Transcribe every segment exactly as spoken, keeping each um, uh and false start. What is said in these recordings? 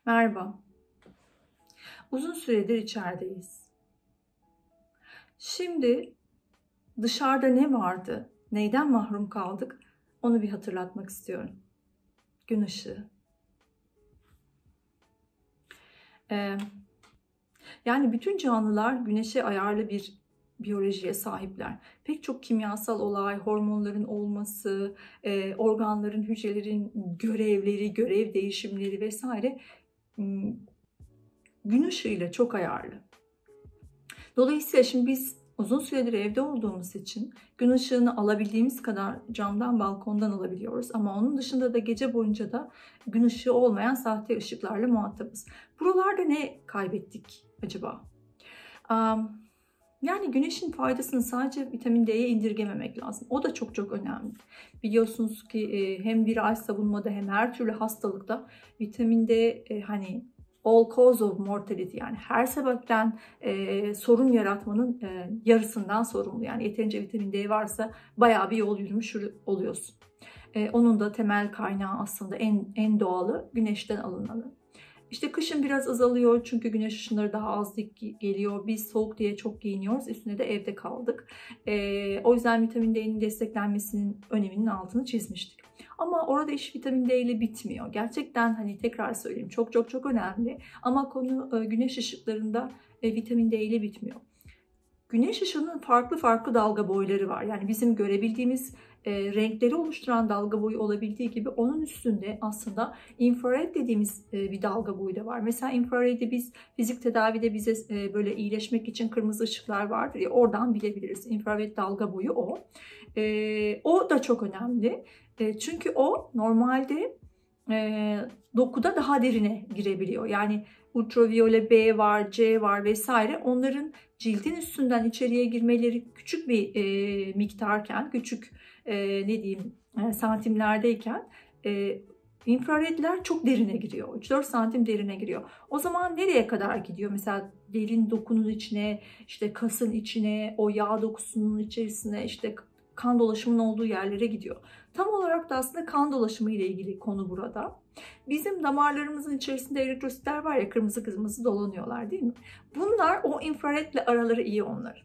Merhaba. Uzun süredir içerideyiz. Şimdi dışarıda ne vardı, neyden mahrum kaldık, onu bir hatırlatmak istiyorum. Gün ışığı. Ee, yani bütün canlılar güneşe ayarlı bir biyolojiye sahipler. Pek çok kimyasal olay, hormonların olması, e, organların, hücrelerin görevleri, görev değişimleri vesaire m, gün ışığıyla çok ayarlı. Dolayısıyla şimdi biz uzun süredir evde olduğumuz için gün ışığını alabildiğimiz kadar camdan, balkondan alabiliyoruz. Ama onun dışında da gece boyunca da gün ışığı olmayan sahte ışıklarla muhatabız. Buralarda ne kaybettik acaba? Yani güneşin faydasını sadece vitamin D'ye indirgememek lazım. O da çok çok önemli. Biliyorsunuz ki hem viral savunmada hem her türlü hastalıkta vitamin D hani all cause of mortality, yani her sebepten e, sorun yaratmanın e, yarısından sorumlu. Yani yeterince vitamin D varsa bayağı bir yol yürümüş oluyorsun. E, onun da temel kaynağı aslında en, en doğalı güneşten alınanı. İşte kışın biraz azalıyor çünkü güneş ışınları daha az geliyor. Biz soğuk diye çok giyiniyoruz. Üstüne de evde kaldık. E, o yüzden vitamin D'nin desteklenmesinin öneminin altını çizmiştik. Ama orada iş vitamin D ile bitmiyor. Gerçekten hani tekrar söyleyeyim, çok çok çok önemli. Ama konu güneş ışıklarında vitamin D ile bitmiyor. Güneş ışığının farklı farklı dalga boyları var. Yani bizim görebildiğimiz e, renkleri oluşturan dalga boyu olabildiği gibi onun üstünde aslında infrared dediğimiz e, bir dalga boyu da var. Mesela infraredi biz fizik tedavide bize e, böyle iyileşmek için kırmızı ışıklar vardır ya, oradan bilebiliriz. İnfrared dalga boyu o. E, o da çok önemli. E, çünkü o normalde e, dokuda daha derine girebiliyor. Yani ultraviyole B var, C var vesaire. Onların cildin üstünden içeriye girmeleri küçük bir e, miktarken, küçük e, ne diyeyim e, santimlerdeyken e, infraredler çok derine giriyor. üç dört santim derine giriyor. O zaman nereye kadar gidiyor? Mesela derin dokunun içine, işte kasın içine, o yağ dokusunun içerisine, işte kan dolaşımının olduğu yerlere gidiyor. Tam olarak da aslında kan dolaşımı ile ilgili konu burada. Bizim damarlarımızın içerisinde eritrositler var ya, kırmızı kırmızı dolanıyorlar değil mi? Bunlar o infraredle araları iyi onlar.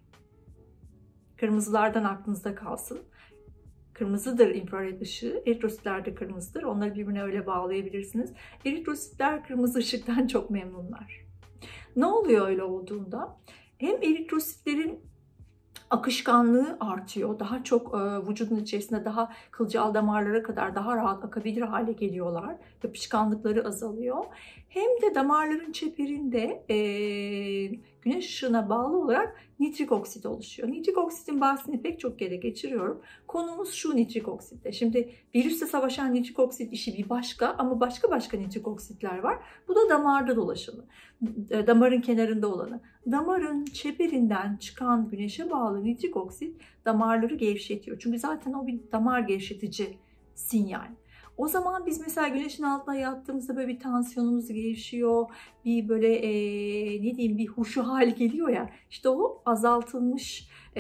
Kırmızılardan aklınızda kalsın. Kırmızıdır infrared ışığı, eritrositler de kırmızıdır. Onları birbirine öyle bağlayabilirsiniz. Eritrositler kırmızı ışıktan çok memnunlar. Ne oluyor öyle olduğunda? Hem eritrositlerin akışkanlığı artıyor. Daha çok e, vücudun içerisinde daha kılcal damarlara kadar daha rahat akabilir hale geliyorlar. Yapışkanlıkları azalıyor. Hem de damarların çeperinde e, güneş ışığına bağlı olarak nitrik oksit oluşuyor. Nitrik oksitin bahsini pek çok kere geçiriyorum. Konumuz şu nitrik oksitte. Şimdi virüsle savaşan nitrik oksit işi bir başka, ama başka başka nitrik oksitler var. Bu da damarda dolaşanı. Damarın kenarında olanı. Damarın çeperinden çıkan güneşe bağlı nitrik oksit damarları gevşetiyor. Çünkü zaten o bir damar gevşetici sinyal. O zaman biz mesela güneşin altına yattığımızda böyle bir tansiyonumuz gevşiyor, bir böyle e, ne diyeyim bir huşu hali geliyor ya. İşte o azaltılmış e,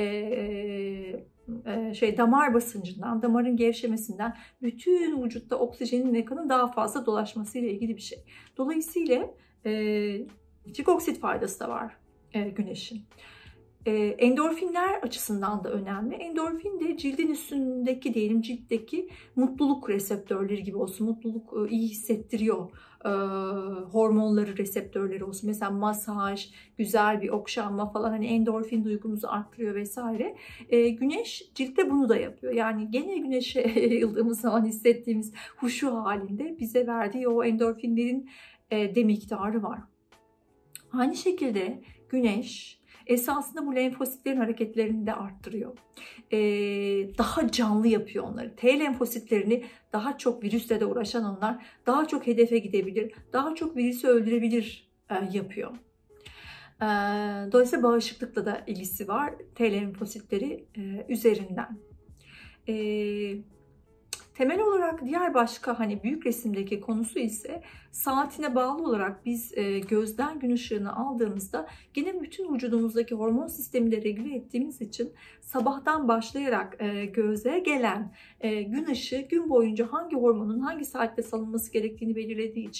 e, şey damar basıncından, damarın gevşemesinden, bütün vücutta oksijenin ve kanın daha fazla dolaşması ile ilgili bir şey. Dolayısıyla e, nitrik oksit faydası da var e, güneşin. Endorfinler açısından da önemli. Endorfin de cildin üstündeki, diyelim ciltteki mutluluk reseptörleri gibi olsun. Mutluluk iyi hissettiriyor. Hormonları, reseptörleri olsun. Mesela masaj, güzel bir okşanma falan, hani endorfin duygumuzu arttırıyor vesaire. Güneş ciltte bunu da yapıyor. Yani gene güneşe yayıldığımız zaman hissettiğimiz huşu halinde bize verdiği o endorfinlerin de miktarı var. Aynı şekilde güneş esasında bu lenfositlerin hareketlerini de arttırıyor. Ee, daha canlı yapıyor onları. T lenfositlerini daha çok, virüsle de uğraşan onlar, daha çok hedefe gidebilir, daha çok virüsü öldürebilir e, yapıyor. E, dolayısıyla bağışıklıkla da ilgisi var T lenfositleri e, üzerinden. E, Temel olarak diğer başka hani büyük resimdeki konusu ise saatine bağlı olarak biz e, gözden gün ışığını aldığımızda gene bütün vücudumuzdaki hormon sistemini de regüle ettiğimiz için sabahtan başlayarak e, göze gelen e, gün ışığı gün boyunca hangi hormonun hangi saatte salınması gerektiğini belirlediği için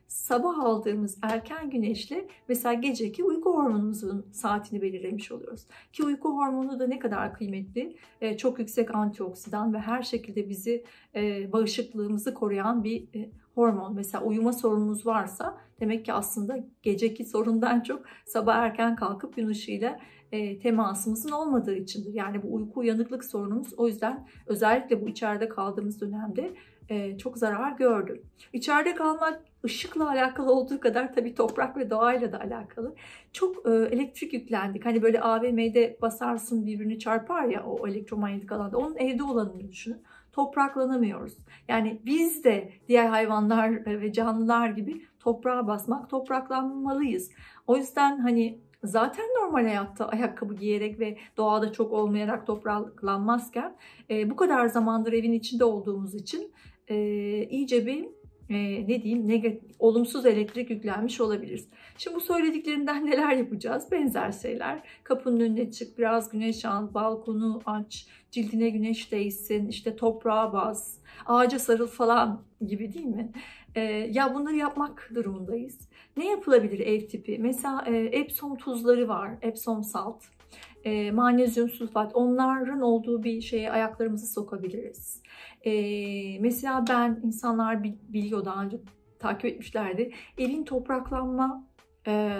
sabah aldığımız erken güneşle mesela geceki uyku hormonumuzun saatini belirlemiş oluyoruz. Ki uyku hormonu da ne kadar kıymetli, e, çok yüksek antioksidan ve her şekilde bizi e, bağışıklığımızı koruyan bir e, hormon. Mesela uyuma sorunumuz varsa demek ki aslında geceki sorundan çok sabah erken kalkıp gün ışığıyla e, temasımızın olmadığı içindir. Yani bu uyku uyanıklık sorunumuz o yüzden özellikle bu içeride kaldığımız dönemde e, çok zarar gördü. İçeride kalmak ışıkla alakalı olduğu kadar tabii toprak ve doğayla da alakalı. Çok e, elektrik yüklendik. Hani böyle A V M'de basarsın birbirini çarpar ya o elektromanyetik alanda. Onun evde olanını düşünün. Topraklanamıyoruz. Yani biz de diğer hayvanlar ve canlılar gibi toprağa basmak, topraklanmalıyız. O yüzden hani zaten normal hayatta ayakkabı giyerek ve doğada çok olmayarak topraklanmazken e, bu kadar zamandır evin içinde olduğumuz için e, iyice bir e, ne diyeyim negatif, olumsuz elektrik yüklenmiş olabiliriz. Şimdi bu söylediklerimden neler yapacağız? Benzer şeyler. Kapının önüne çık, biraz güneş al, balkonu aç, cildine güneş değsin, işte toprağa bas, ağaca sarıl falan gibi değil mi? E, ya bunları yapmak durumundayız. Ne yapılabilir ev tipi? Mesela e, Epsom tuzları var, Epsom salt, e, magnezyum sulfat. Onların olduğu bir şeye ayaklarımızı sokabiliriz. E, mesela ben, insanlar biliyor daha önce takip etmişlerdi. Evin topraklanma e,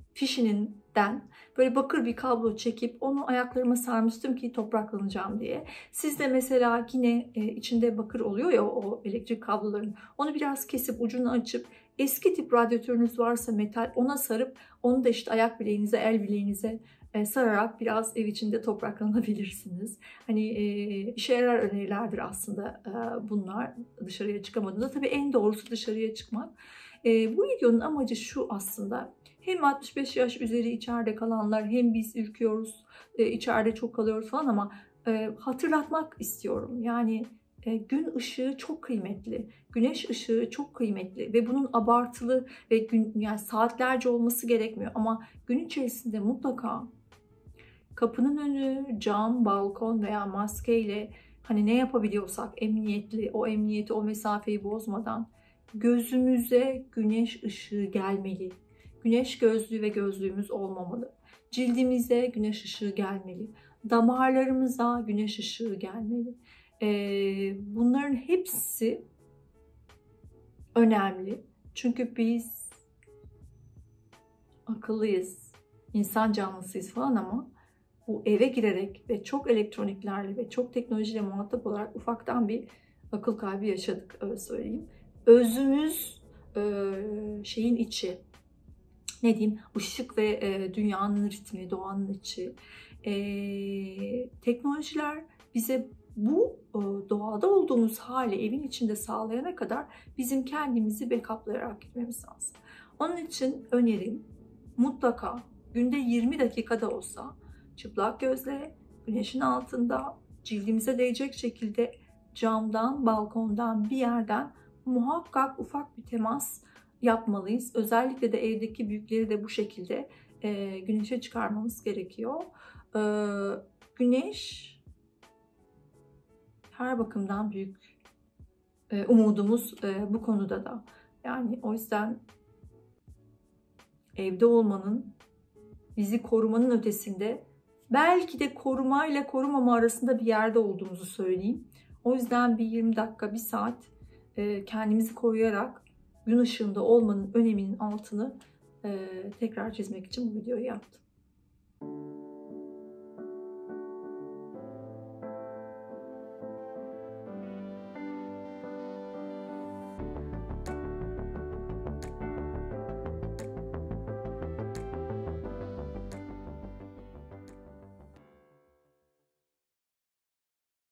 fişininden böyle bakır bir kablo çekip onu ayaklarıma sarmıştım ki topraklanacağım diye. Siz de mesela yine e, içinde bakır oluyor ya o elektrik kabloların. Onu biraz kesip ucunu açıp eski tip radyatörünüz varsa metal ona sarıp onu da işte ayak bileğinize, el bileğinize e, sararak biraz ev içinde topraklanabilirsiniz. Hani e, işe yarar önerilerdir aslında e, bunlar dışarıya çıkamadığında. Tabii en doğrusu dışarıya çıkmak. E, bu videonun amacı şu aslında. Hem altmış beş yaş üzeri içeride kalanlar hem biz ürküyoruz, e, içeride çok kalıyoruz falan ama e, hatırlatmak istiyorum. Yani e, gün ışığı çok kıymetli, güneş ışığı çok kıymetli ve bunun abartılı ve gün, yani saatlerce olması gerekmiyor. Ama gün içerisinde mutlaka kapının önü, cam, balkon veya maskeyle hani ne yapabiliyorsak emniyetli, o emniyeti, o mesafeyi bozmadan gözümüze güneş ışığı gelmeli. Güneş gözlüğü ve gözlüğümüz olmamalı. Cildimize güneş ışığı gelmeli. Damarlarımıza güneş ışığı gelmeli. Ee, bunların hepsi önemli. Çünkü biz akıllıyız, insan canlısıyız falan ama bu eve girerek ve çok elektroniklerle ve çok teknolojiyle muhatap olarak ufaktan bir akıl kaybı yaşadık, öyle söyleyeyim. Özümüz e, şeyin içi, ne diyeyim, ışık ve e, dünyanın ritmi, doğanın içi. E, teknolojiler bize bu e, doğada olduğumuz hali evin içinde sağlayana kadar bizim kendimizi backuplayarak gitmemiz lazım. Onun için önerim mutlaka günde yirmi dakikada olsa çıplak gözle, güneşin altında, cildimize değecek şekilde camdan, balkondan, bir yerden muhakkak ufak bir temas yapmalıyız. Özellikle de evdeki büyükleri de bu şekilde e, güneşe çıkarmamız gerekiyor. E, güneş her bakımdan büyük e, umudumuz e, bu konuda da. Yani o yüzden evde olmanın, bizi korumanın ötesinde belki de korumayla korumama arasında bir yerde olduğumuzu söyleyeyim. O yüzden bir yirmi dakika, bir saat e, kendimizi koruyarak gün ışığında olmanın öneminin altını e, tekrar çizmek için bu videoyu yaptım.